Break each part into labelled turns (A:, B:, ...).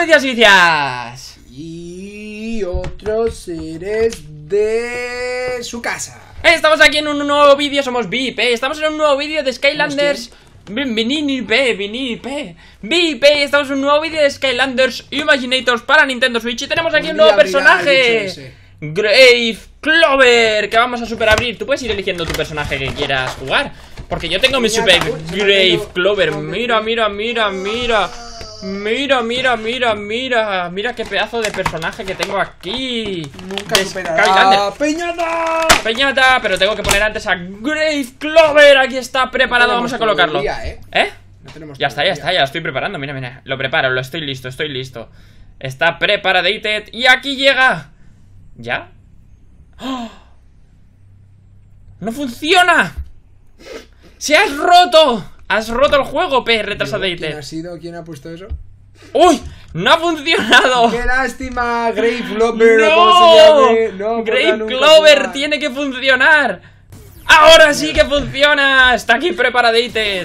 A: noticias vicias.
B: Y otros seres de su casa.
A: Estamos aquí en un nuevo vídeo, somos VIP, estamos en un nuevo vídeo de Skylanders. VIP, estamos en un nuevo vídeo de Skylanders Imaginators para Nintendo Switch. Y tenemos aquí un nuevo personaje, Grave Clover, que vamos a super abrir. Tú puedes ir eligiendo tu personaje que quieras jugar, porque yo tengo mi super Grave Clover. Mira qué pedazo de personaje que tengo aquí.
B: Nunca superará.
A: Peñata, pero tengo que poner antes a Grave Clover. Aquí está preparado, vamos a colocarlo. Ya está, ya lo estoy preparando, mira, lo preparo, estoy listo. Está preparadated y aquí llega. ¿Ya? ¡Oh! ¡No funciona! ¡Se has roto! ¡Has roto el juego, retrasadated!
B: ¿Quién ha sido? ¿Quién ha puesto eso?
A: ¡Uy! ¡No ha funcionado!
B: ¡Qué lástima! Grave Clover.
A: ¡No! Grave Clover tiene que funcionar. ¡Ahora sí que funciona! Está aquí preparadated.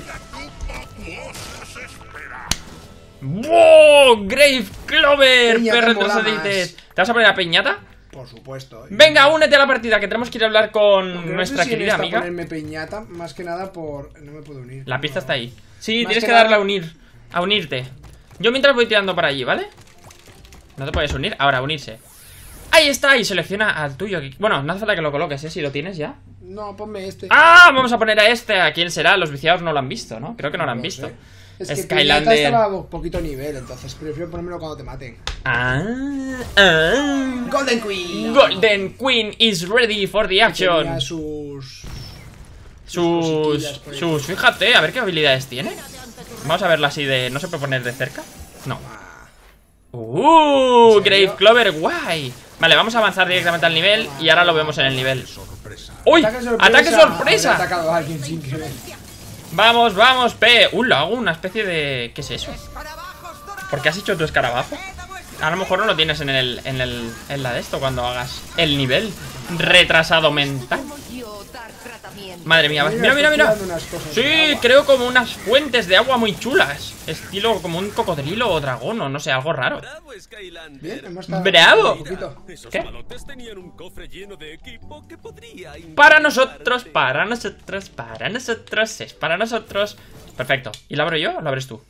A: ¡Wow! Grave Clover, retrasadated. ¿Te vas a poner a peñata?
B: Por supuesto.
A: Venga, únete a la partida, que tenemos que ir a hablar con nuestra querida amiga.
B: Ponerme peñata, más que nada por... No me puedo unir.
A: La pista está ahí. Sí, tienes que darle a unir. A unirte. Yo mientras voy tirando para allí, ¿vale? No te puedes unir. Ahora, unirse. Ahí está, y selecciona al tuyo. Bueno, no hace falta que lo coloques, ¿eh? Si lo tienes ya.
B: No, ponme este.
A: ¡Ah! Vamos a poner a este. ¿A quién será? Los viciados no lo han visto, ¿no? Creo que no lo han visto.
B: Es que
A: Skylander
B: estaba a poquito nivel, entonces prefiero ponérmelo cuando te maten. Golden Queen.
A: Golden Queen is ready for the action.
B: Tenía
A: sus fíjate, a ver qué habilidades tiene. Vamos a verla así de... ¿No se puede poner de cerca? No. Grave Clover, guay. Vale, vamos a avanzar directamente al nivel y ahora lo vemos en el nivel. ¡Uy! ¡Ataque sorpresa!
B: He atacado a alguien sin querer.
A: Vamos, lo hago una especie de... ¿Qué es eso? ¿Por qué has hecho tu escarabajo? A lo mejor no lo tienes en la de esto cuando hagas el nivel. Retrasado mental. Madre mía, mira. Sí, creo como unas fuentes de agua muy chulas. Estilo como un cocodrilo o dragón o no sé, algo raro. ¡Bravo! ¿Qué? Para nosotros, es para nosotros. Perfecto. ¿Y lo abro yo o lo abres tú?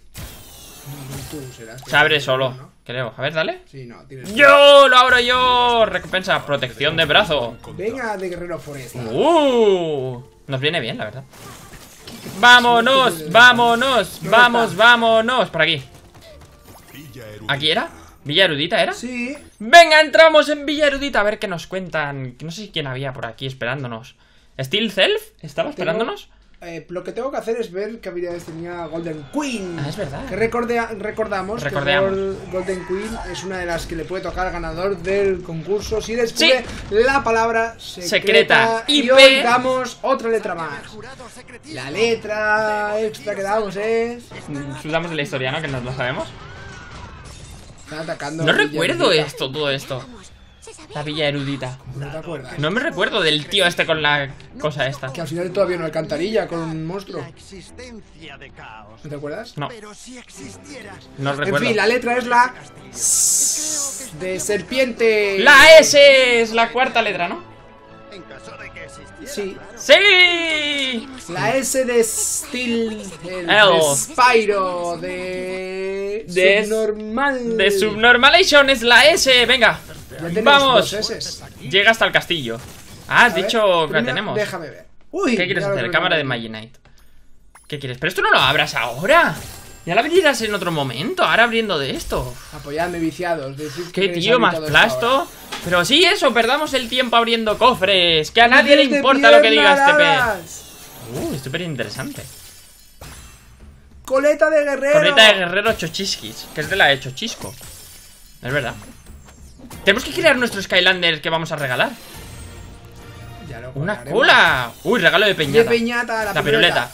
A: Se abre solo, creo. A ver, dale. ¡Yo! ¡Lo abro yo! Recompensa, protección de brazo.
B: Venga, de guerrero forestal.
A: Nos viene bien, la verdad. Vámonos. Por aquí. ¿Aquí era? ¿Villa Erudita era?
B: Sí.
A: Venga, entramos en Villa Erudita. A ver qué nos cuentan. No sé quién había por aquí esperándonos. ¿Steel Self? ¿Estaba esperándonos?
B: Lo que tengo que hacer es ver qué habilidades tenía Golden Queen.
A: Ah, es verdad.
B: Que recordamos que Golden Queen es una de las que le puede tocar al ganador del concurso si descubre la palabra secreta. Y hoy damos otra letra más. La letra extra que damos es...
A: Sudamos de la historia, ¿no? Que nos lo sabemos.
B: Están atacando.
A: No recuerdo todo esto. La Villa Erudita.
B: ¿No te acuerdas?
A: No me recuerdo del tío este con la cosa esta.
B: Que al final todavía no alcantarilla con un monstruo. ¿No te acuerdas?
A: No. No recuerdo.
B: En fin, la letra es la de serpiente.
A: La S es la cuarta letra, ¿no?
B: Sí.
A: ¡Sí!
B: La S de Steel, de Spyro, de Subnormal.
A: De Subnormalation es la S, venga. Vamos. Llega hasta el castillo. Has dicho que tenemos.
B: Déjame ver.
A: ¿Qué quieres hacer? Cámara de Imaginate. ¿Qué quieres? Pero esto no lo abras ahora. Ya la abrirás en otro momento. Ahora abriendo de esto.
B: Apoyadme, viciados.
A: Qué tío más plasto. Pero sí, eso, perdamos el tiempo abriendo cofres. Que a nadie le importa lo que diga este pez. Es súper interesante.
B: Coleta de guerrero.
A: Coleta de guerrero Chochisquis, que es de la de Chochisco. Es verdad. Tenemos que crear nuestro Skylander que vamos a regalar. Una cola. Uy, regalo de peñata.
B: De peñata,
A: la piruleta.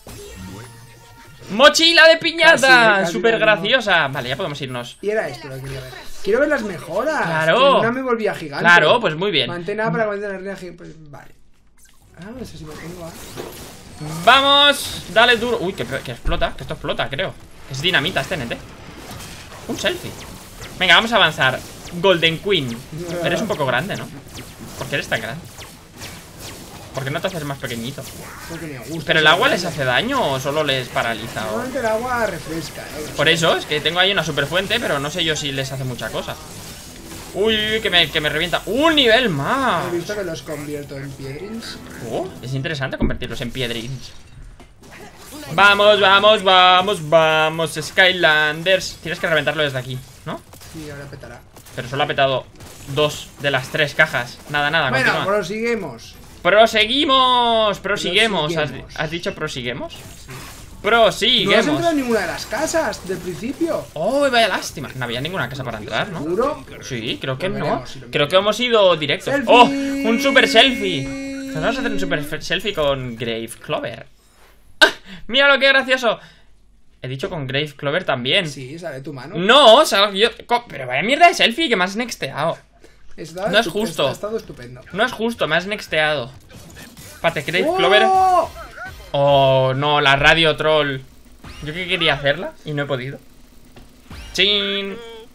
A: Mochila de piñata. Súper graciosa. Vale, ya podemos irnos.
B: Y era esto lo que quería ver. Quiero ver las mejoras.
A: Claro.
B: No me volvía gigante.
A: Claro, pues muy bien.
B: Mantén A para mantener la energía. Pues, vale. No sé si mantengo A.
A: Vamos, dale duro. Uy, que explota, que esto explota, creo. Es dinamita este NT. Un selfie. Venga, vamos a avanzar. Golden Queen. Eres un poco grande, ¿no? ¿Por qué eres tan grande? ¿Por qué no te haces más pequeñito?
B: Porque me gusta.
A: ¿Pero el agua les hace daño o solo les paraliza?
B: Normalmente el agua refresca,
A: Por eso, es que tengo ahí una super fuente, pero no sé yo si les hace mucha cosa. Uy, que me revienta. ¡Un nivel más!
B: ¿Has visto que los convierto en piedrins?
A: Es interesante convertirlos en piedrins. Vamos, vamos, vamos, vamos, Skylanders. Tienes que reventarlo desde aquí, ¿no?
B: Sí, ahora petará.
A: Pero solo ha petado 2 de las 3 cajas. Nada, nada,
B: bueno,
A: continúa.
B: prosiguemos.
A: Prosiguimos. ¿Has dicho prosiguemos? Sí. Prosiguemos.
B: No has entrado en ninguna de las casas del principio.
A: Oh, vaya lástima. No había ninguna casa para entrar, ¿no?
B: ¿Seguro?
A: Sí, creo que no. Creo que hemos ido directos. ¡Selfie! ¡Oh! Un super selfie. Nos vamos a hacer un super selfie con Grave Clover. ¡Ah! ¡Mira lo que gracioso! He dicho con Grave Clover también.
B: Sí, sale tu mano.
A: No, sale yo. Pero vaya mierda de selfie que me has nexteado. No es justo.
B: Ha estado estupendo.
A: No es justo, me has nexteado. Pate, Grave Clover. Oh, no, la radio troll. Yo que quería hacerla y no he podido. Chin.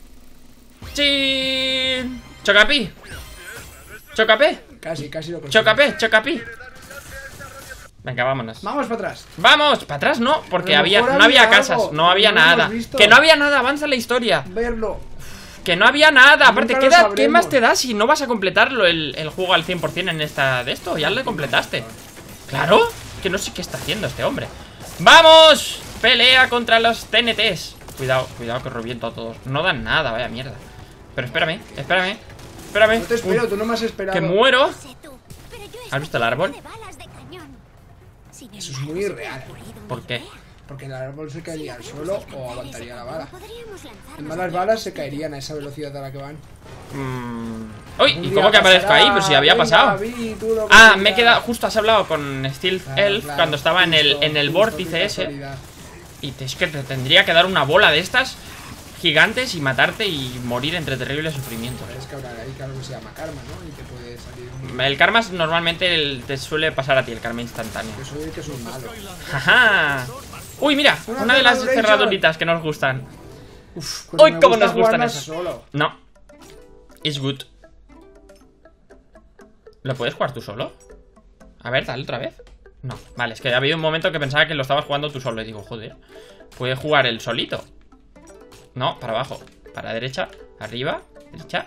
A: Chin. Chocapi. Chocape.
B: Casi lo consigo.
A: Chocape, chocapi. Venga, vámonos.
B: Vamos para atrás.
A: Vamos, para atrás no, porque no había casas, no había nada. Que no había nada, avanza la historia.
B: Verlo.
A: Que no había nada, aparte, ¿qué más te da si no vas a completarlo el juego al 100% en esta de esto? Ya lo completaste. Claro, que no sé qué está haciendo este hombre. ¡Vamos! Pelea contra los TNTs. Cuidado, cuidado que reviento a todos. No dan nada, vaya mierda. Pero espérame.
B: No te espero, tú no me has esperado.
A: Que muero. ¿Has visto el árbol?
B: Eso es muy irreal.
A: ¿Por qué?
B: Porque el árbol se caería al suelo o aguantaría la bala. Además las balas se caerían a esa velocidad a la que van.
A: Uy, ¿y cómo que aparezco ahí? Pues si había pasado. Ah, me he quedado. Justo has hablado con Steel Elf cuando estaba en el vórtice ese. Y es que te tendría que dar una bola de estas gigantes y matarte y morir entre terribles sufrimientos.
B: Es que ahora hay algo que se llama karma, ¿no? Y te puede salir.
A: El karma normalmente te suele pasar a ti, el karma instantáneo.
B: Eso es que es un malo.
A: Jaja. Uy, mira, una de las cerraduritas que nos gustan.
B: Uf,
A: uy, cómo nos gustan esas. No. It's good. ¿Lo puedes jugar tú solo? A ver, dale otra vez. No, vale, es que ha habido un momento que pensaba que lo estabas jugando tú solo. Y digo, joder, puede jugar él solito. No, para abajo, para derecha, arriba, derecha.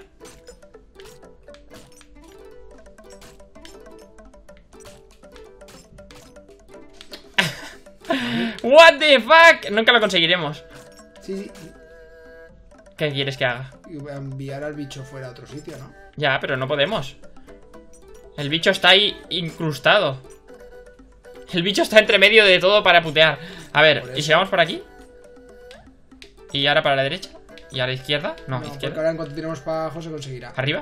A: What the fuck. Nunca lo conseguiremos.
B: Sí.
A: ¿Qué quieres que haga?
B: Enviar al bicho fuera a otro sitio, ¿no?
A: Ya, pero no podemos. El bicho está ahí incrustado. El bicho está entre medio de todo para putear. A ver, ¿y si vamos por aquí? Y ahora para la derecha. ¿Y a la izquierda? No, izquierda.
B: Porque ahora en cuanto tiremos para abajo se conseguirá.
A: ¿Arriba?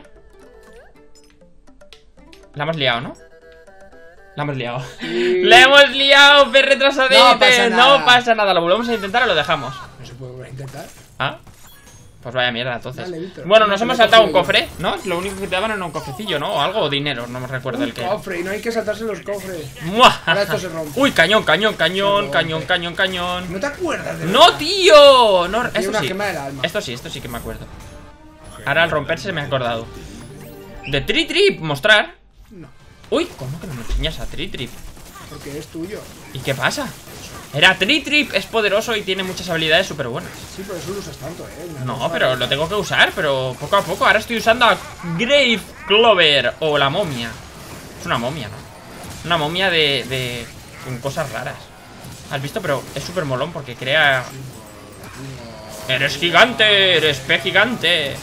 A: La hemos liado, ¿no? La hemos liado. Sí. ¡La hemos liado, retrasadete! No pasa nada. ¿Lo volvemos a intentar o lo dejamos?
B: No se puede volver a intentar.
A: Ah, pues vaya mierda, entonces.
B: Dale, Víctor,
A: bueno, nos hemos saltado un cofre, ¿no? Lo único que te daban era un cofrecillo, ¿no? O algo, o dinero, no me recuerdo el que.
B: Un cofre, y no hay que saltarse los cofres.
A: Ahora esto se rompe. Uy, cañón. ¿No te
B: acuerdas de
A: ¡No, tío! No, esto sí.
B: Quema del alma.
A: Esto sí que me acuerdo. Ahora al romperse me he acordado. De Trip, mostrar.
B: No.
A: Uy, ¿cómo que no me enseñas a Trip?
B: Porque es tuyo.
A: ¿Y qué pasa? Era Trip, es poderoso y tiene muchas habilidades súper buenas.
B: Sí, pero eso lo usas tanto,
A: No, pero lo tengo que usar, pero poco a poco. Ahora estoy usando a Grave Clover o la momia. Es una momia, ¿no? Una momia con cosas raras. ¿Has visto? Pero es súper molón porque crea... ¡Eres gigante! ¡Eres pez gigante!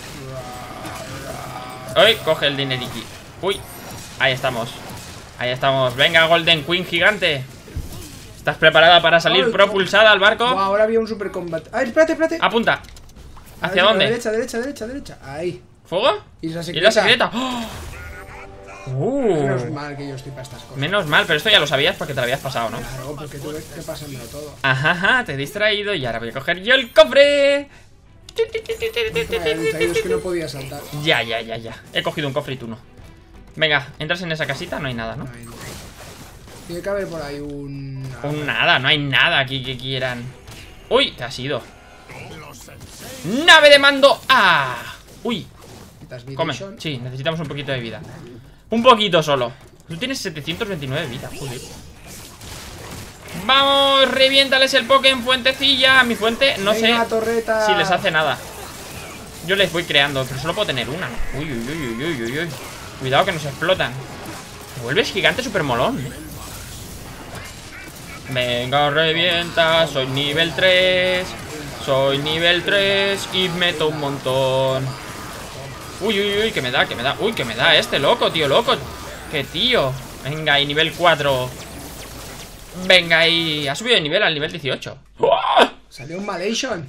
A: ¡Uy! Coge el dineriki. ¡Uy! Ahí estamos. Venga, Golden Queen gigante. ¿Estás preparada para salir propulsada al barco?
B: Wow, ahora había un super combate. ¡Ay, espérate!
A: Apunta. ¿Hacia dónde?
B: Derecha. Ahí.
A: ¿Fuego?
B: Isla secreta.
A: ¡Oh!
B: Menos mal que yo estoy para estas cosas.
A: Menos mal, pero esto ya lo sabías porque te lo habías pasado, ¿no?
B: Claro, porque tuve que pasármelo todo.
A: Ajá, te he distraído y ahora voy a coger yo el cofre.
B: Es que no podía saltar.
A: Ya. He cogido un cofre y tú no. Venga, entras en esa casita, no hay nada, ¿no?
B: Tiene que haber por ahí un...
A: Un nada, no hay nada aquí que quieran. Uy, te has ido. Nave de mando. ¡Ah! Uy. Come. Sí, necesitamos un poquito de vida. Un poquito solo. Tú tienes 729 vida, joder. Vamos, reviéntales el Pokémon fuentecilla. Mi fuente, no sé si les hace nada. Yo les voy creando, pero solo puedo tener una. Uy, uy, uy, uy, uy, uy. Cuidado que nos explotan. Te vuelves gigante súper molón, ¿eh? Venga, revienta. Soy nivel 3. Soy nivel 3 y meto un montón. Uy, uy, uy, que me da, que me da. Uy, que me da este loco, tío, loco. Que tío. Venga, y nivel 4. Venga, ahí. Ha subido de nivel al nivel 18. ¡Oh!
B: Salió un Malation.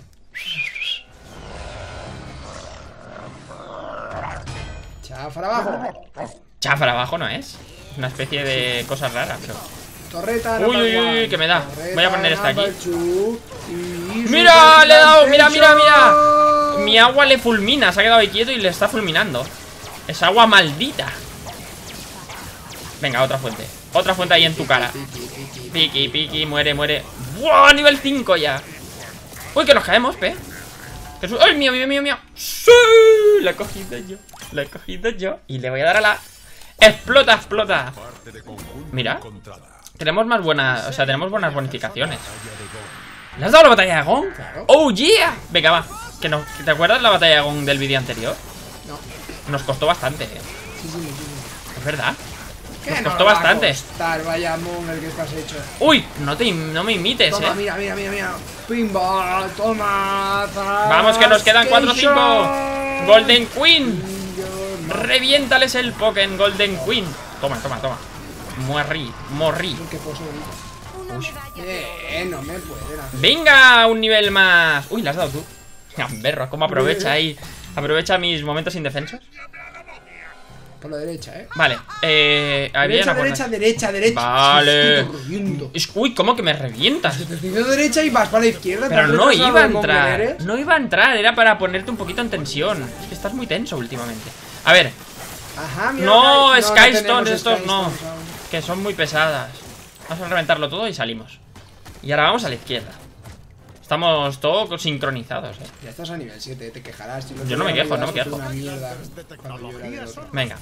B: Chafar abajo.
A: Chafar abajo no es. Una especie de cosas raras, pero...
B: Torreta.
A: Uy, uy, uy, que me da. Voy a poner esta aquí. ¡Mira! Le he dado. Mira, mira, mira. Mi agua le fulmina. Se ha quedado ahí quieto y le está fulminando. Es agua maldita. Venga, otra fuente. Otra fuente ahí en tu cara. Piki, piki, muere, muere. ¡Buah! Nivel 5 ya. Uy, que nos caemos, pe. ¡Ay, mío, mío, mío, mío! ¡Sí! La he cogido yo. La he cogido yo. Y le voy a dar a la... ¡Explota, explota! Mira. Tenemos más buenas... O sea, tenemos buenas bonificaciones. ¿Le has dado la batalla de Gong? ¡Oh, yeah! Venga, va. ¿Te acuerdas la batalla de Gong del vídeo anterior?
B: No.
A: Nos costó bastante, ¿eh?
B: Sí, sí, sí.
A: Es verdad.
B: Nos costó bastante. Vaya monger que estás hecho.
A: Uy, no me imites,
B: toma, mira, mira, mira, mira. Pinball, toma.
A: Vamos, que nos quedan 4 o 5. Golden Queen. Reviéntales el Pokémon Golden Queen. Toma, toma, toma. Morrí.
B: Qué pozo bonito. No me puede dar.
A: Venga, un nivel más. Uy, le has dado tú. Berro, ¿cómo aprovecha ahí? Aprovecha mis momentos indefensos.
B: Por la derecha,
A: Vale,
B: derecha.
A: Vale. Uy, ¿cómo que me revientas?
B: Te estoy diciendo derecha y vas para la izquierda.
A: Pero no iba a entrar. No iba a entrar, era para ponerte un poquito en tensión. Es que estás muy tenso últimamente. A ver.
B: Ajá, mira,
A: no, Skystones, estos no. Que son muy pesadas. Vamos a reventarlo todo y salimos. Y ahora vamos a la izquierda. Estamos todos sincronizados,
B: Ya estás a nivel 7, te quejarás.
A: Yo no me quejo, no me quejo. Venga.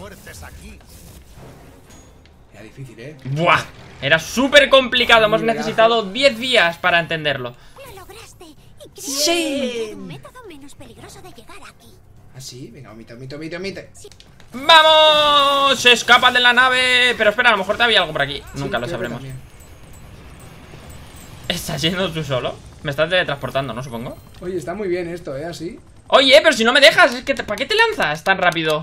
B: Era difícil,
A: Buah, era súper complicado. Hemos necesitado 10 días para entenderlo.
C: Lo lograste.
A: Sí.
C: Un método menos peligroso de llegar aquí.
B: ¿Ah, sí? Venga, omite.
A: ¡Vamos! Se escapa de la nave. Pero espera, a lo mejor te había algo por aquí. Nunca lo sabremos. ¿Estás yendo tú solo? Me estás teletransportando, ¿no? Supongo.
B: Oye, está muy bien esto, así.
A: Oye, pero si no me dejas, es que ¿para qué te lanzas tan rápido?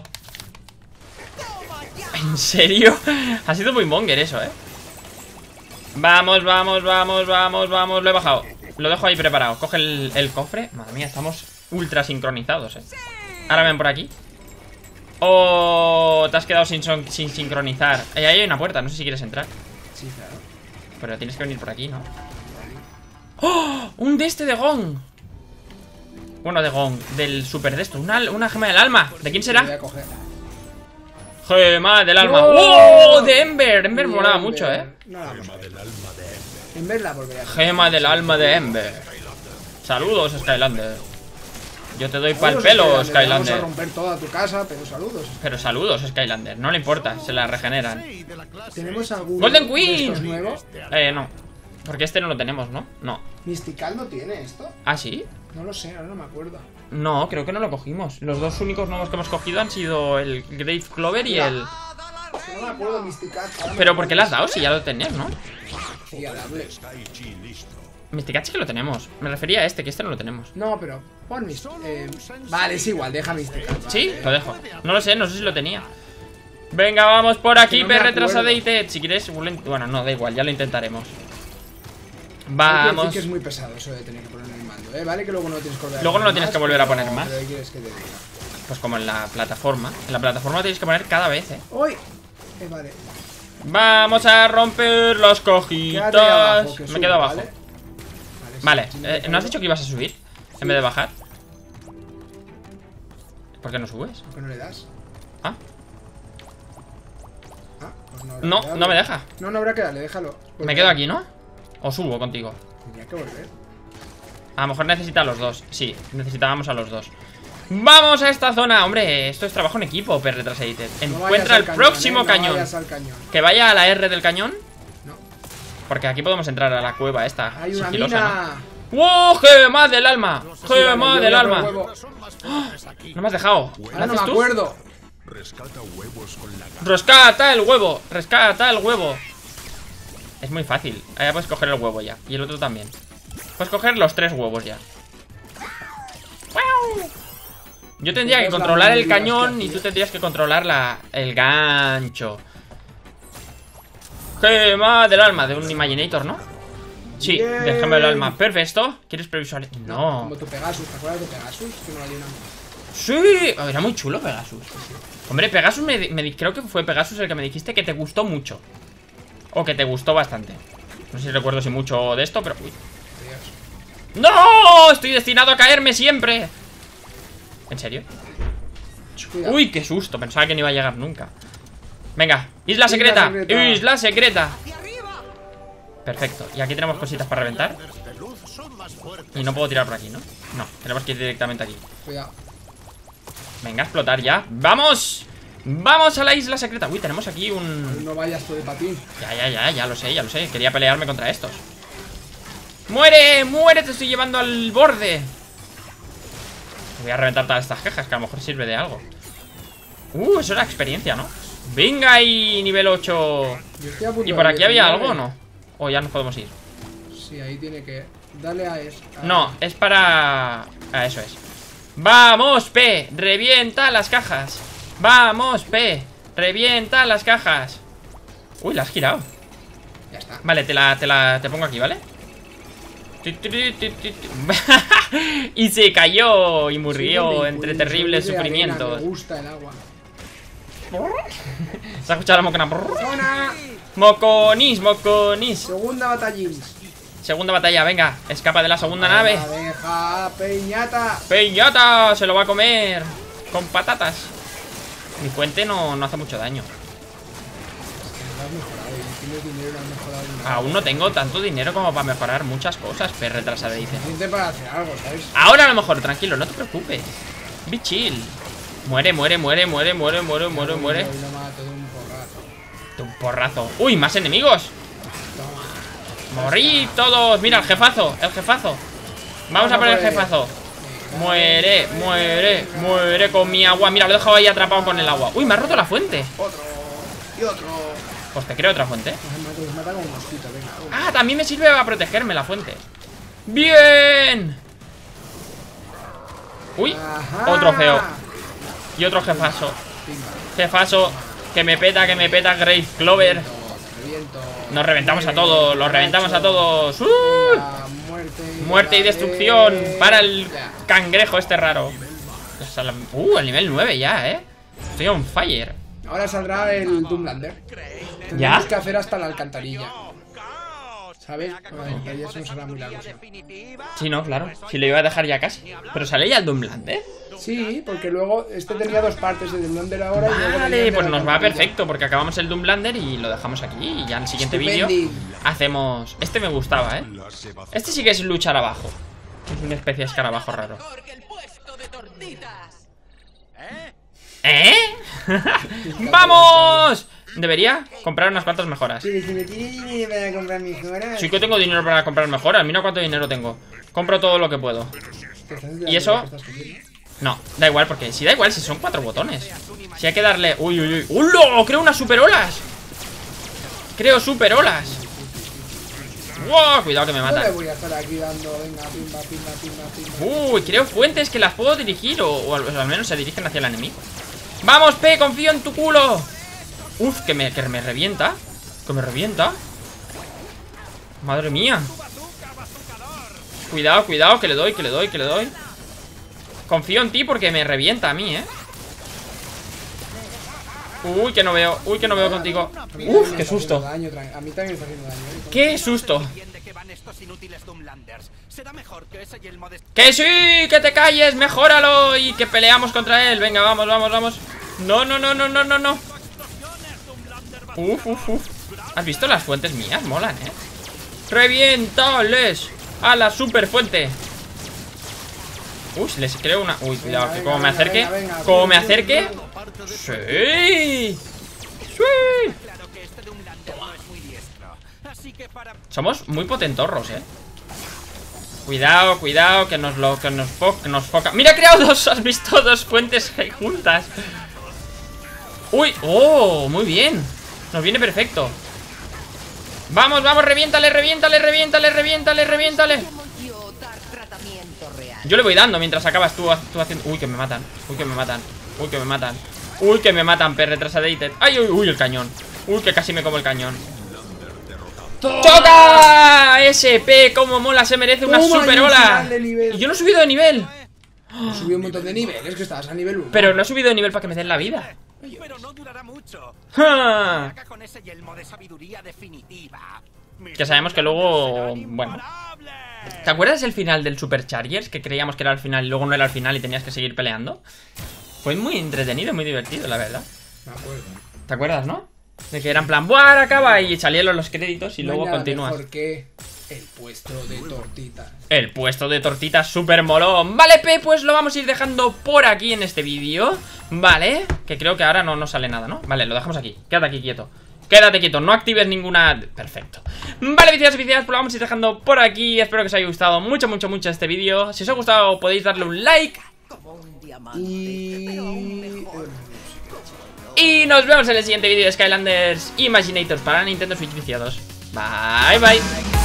A: ¿En serio? Ha sido muy monger eso, Vamos, vamos, vamos, vamos, vamos. Lo he bajado. Lo dejo ahí preparado. Coge el cofre. Madre mía, estamos ultra sincronizados, Ahora ven por aquí. Oh, te has quedado sin sincronizar. Ahí hay una puerta, no sé si quieres entrar.
B: Sí, claro.
A: Pero tienes que venir por aquí, ¿no? ¡Oh! Un de este de Gong. Bueno, de Gong, del super de esto. Una gema del alma. ¿De quién será?
B: Voy a coger.
A: Gema del alma. ¡Oh! De Ember. Ember molaba mucho,
B: No la vamos a ver. Ember la volveré a coger.
A: Gema del alma de Ember. Saludos, Skylander. Yo te doy pa'l pelo, Skylander.
B: Vamos a romper toda tu casa, pero saludos.
A: Pero saludos, Skylander. No le importa, se la regeneran.
B: ¿Tenemos algún
A: Golden Queen?
B: de estos nuevos?
A: No. Porque este no lo tenemos, ¿no? No.
B: ¿Mystical no tiene esto?
A: ¿Ah, sí?
B: No lo sé, ahora no me acuerdo.
A: No, creo que no lo cogimos. Los dos únicos nuevos que hemos cogido han sido el Grave Clover y el...
B: No me acuerdo, Mystical.
A: Pero ¿por qué le has dado? Si ya lo tenías, ¿no?
B: Sí, a darle.
A: Mystical sí que lo tenemos. Me refería a este, que este no lo tenemos.
B: No, pero pon Mystical. Vale, es igual, deja Mystical.
A: ¿Sí? Lo dejo. No lo sé, no sé si lo tenía. Venga, vamos por aquí,
B: no
A: retrasadate. Si quieres, bueno, no, da igual, ya lo intentaremos. Vamos.
B: Decir que es muy pesado eso de tener que poner el mando, Vale, que luego no lo tienes que volver a
A: Luego no lo tienes que volver a poner más.
B: ¿Pero qué quieres que te diga?
A: Pues como en la plataforma. En la plataforma lo tienes que poner cada vez,
B: ¡Uy! Vale.
A: Vamos a romper las cojitas.
B: Abajo,
A: me quedo abajo.
B: Vale,
A: ¿no has dicho que ibas a subir? Sí. En vez de bajar. ¿Por qué no subes?
B: ¿Por qué no le das?
A: Ah.
B: Pues
A: no me deja.
B: No habrá que darle, déjalo.
A: Me quedo aquí, ¿no? ¿O subo contigo?
B: Tendría que volver.
A: A lo mejor necesita a los dos. Sí, necesitábamos a los dos. ¡Vamos a esta zona! Hombre, esto es trabajo en equipo, PR Retrasated. Encuentra el próximo cañón. Que vaya a la R del cañón.
B: No.
A: Porque aquí podemos entrar a la cueva esta.
B: Hay una mina.
A: ¿No? ¡Oh, gema del alma! ¡Gema del alma! ¡Oh! No me has dejado.
B: Ahora no me acuerdo.
A: Rescata el huevo. Rescata el huevo. Es muy fácil. Ahí puedes coger el huevo ya. Y el otro también. Puedes coger los 3 huevos ya. ¡Wow! Yo tendría que controlar el cañón y tú tendrías que controlar el gancho. Gema del alma, de un Imaginator, ¿no? Sí, de gema del alma. Perfecto. ¿Quieres previsualizar? No.
B: Como tu Pegasus, ¿te acuerdas de Pegasus? Que no valía nada.
A: Sí, era muy chulo Pegasus. Hombre, Pegasus creo que fue Pegasus el que me dijiste que te gustó mucho. O que te gustó bastante. No sé si recuerdo si mucho de esto, pero... Uy. ¡No! Estoy destinado a caerme siempre. ¿En serio?
B: Cuidado.
A: Uy, qué susto. Pensaba que no iba a llegar nunca. Venga, isla secreta. Isla secreta. Perfecto. Y aquí tenemos cositas para reventar. Y no puedo tirar por aquí, ¿no? No, tenemos que ir directamente aquí.
B: Cuidado.
A: Venga, a explotar ya. ¡Vamos! ¡Vamos a la isla secreta! Uy, tenemos aquí un...
B: No vayas tú de patín.
A: Ya lo sé, ya lo sé. Quería pelearme contra estos. ¡Muere! ¡Muere! Te estoy llevando al borde. Voy a reventar todas estas quejas, que a lo mejor sirve de algo. Eso era experiencia, ¿no? Venga, y nivel 8. ¿Y por aquí había algo o no? ¿O ya nos podemos ir?
B: Sí, ahí tiene que... Dale a eso.
A: No, es para... eso es. ¡Vamos, P! ¡Revienta las cajas! ¡Vamos, P! ¡Revienta las cajas! Uy, la has girado.
B: Ya está.
A: Vale, te pongo aquí, ¿vale? Y se cayó y murió entre terribles sufrimientos.
B: Me gusta el agua.
A: ¿Se ha escuchado la mocona? Moconis, moconis.
B: Segunda batalla.
A: Segunda batalla, venga. Escapa de la segunda nave.
B: Deja, peñata.
A: Peñata, se lo va a comer con patatas. Mi fuente no hace mucho daño. Aún no tengo tanto dinero como para mejorar muchas cosas, pero retrasada dice.
B: Para hacer algo, ¿sabes?
A: Ahora a lo mejor, tranquilo, no te preocupes. Be chill. Muere. Un porrazo. Uy, más enemigos. Morí todos. Mira, el jefazo. Vamos a por el jefazo. Muere con mi agua. Mira, lo he dejado ahí atrapado con el agua. Uy, me ha roto la fuente.
B: Otro. Y otro.
A: Pues te creo otra fuente. Ah, también me sirve para protegerme la fuente. ¡Bien! Uy, otro feo. Y otro jefazo. Jefazo. Que me peta, Grave Clover. Nos reventamos a todos. Los reventamos a todos. Muerte y destrucción para el cangrejo este raro. El nivel 9 ya, Estoy on fire.
B: Ahora saldrá el Doomlander. Tendremos que hacer hasta la alcantarilla. ¿Sabes? Y eso no será muy largo.
A: Sí, no, claro. Si lo iba a dejar ya casi. Pero sale ya el Doomlander.
B: Sí, porque luego este tenía 2 partes de Doomlander ahora.
A: Vale, pues nos va perfecto, porque acabamos el Doomlander y lo dejamos aquí. Y ya en el siguiente vídeo hacemos... Este me gustaba, Este sí que es luchar abajo. Es una especie de escarabajo raro. ¡Vamos! Debería comprar unas cuantas mejoras.
B: Sí, si me tiene dinero para comprar mejoras.
A: Sí que tengo dinero para comprar mejoras. Mira cuánto dinero tengo. Compro todo lo que puedo. Y eso... No, da igual, porque si da igual, si son 4 botones. Si hay que darle... Uy. ¡Ulo! Creo unas super olas. Creo super olas. ¡Wow! Cuidado que me matan.
B: Voy a estar aquí dando, venga, pimba.
A: Uy, creo fuentes que las puedo dirigir. O al menos se dirigen hacia el enemigo. ¡Vamos, P! ¡Confío en tu culo! Uf, que me revienta. Que me revienta. Madre mía. Cuidado, que le doy. Confío en ti porque me revienta a mí, Uy, que no veo contigo. Uf, qué susto.
B: A mí también está haciendo daño.
A: Qué susto. Que sí, que te calles, mejóralo y que peleamos contra él. Venga, vamos. No. Uf. ¿Has visto las fuentes mías? Molan, Reviéntales a la super fuente. Uy, les creo una... Uy, cuidado, que como me acerque. Como me acerque. Sí. Sí. Somos muy potentorros, Cuidado, cuidado, que nos foca. Mira, he creado dos, has visto, dos fuentes juntas. Uy, oh, muy bien. Nos viene perfecto. Vamos, vamos, reviéntale, reviéntale, reviéntale, reviéntale, reviéntale. Yo le voy dando mientras acabas tú haciendo... Uy, que me matan, uy, que me matan, uy, que me matan. Uy, que me matan, retrasadated. Ay, uy, uy, el cañón. Uy, que casi me como el cañón. ¡Choca! SP, como mola, se merece una super ola. Y yo no he subido de nivel.
B: He subido un montón de niveles, que estabas a nivel 1.
A: Pero no he subido de nivel para que me den la vida.
D: Pero no durará mucho. Con ese yelmo de sabiduría definitiva.
A: Que sabemos que luego... Bueno. ¿Te acuerdas del final del Superchargers? Que creíamos que era el final y luego no era el final y tenías que seguir peleando. Fue muy entretenido, muy divertido, la verdad.
B: Me acuerdo.
A: ¿Te acuerdas, no? De que era en plan, ¡buah! Acaba y salían los créditos y luego continúas.
B: ¿Por qué? El puesto de tortitas.
A: El puesto de tortitas súper molón. Vale, pues lo vamos a ir dejando por aquí en este vídeo. Vale, que creo que ahora no sale nada, ¿no? Vale, lo dejamos aquí, quédate aquí quieto. Quédate quieto, no actives ninguna... Perfecto. Vale, viciados y viciadas, pues lo vamos a ir dejando por aquí. Espero que os haya gustado mucho, mucho, mucho este vídeo. Si os ha gustado podéis darle un like. Y nos vemos en el siguiente vídeo de Skylanders Imaginators para Nintendo Switch viciados. Bye, bye.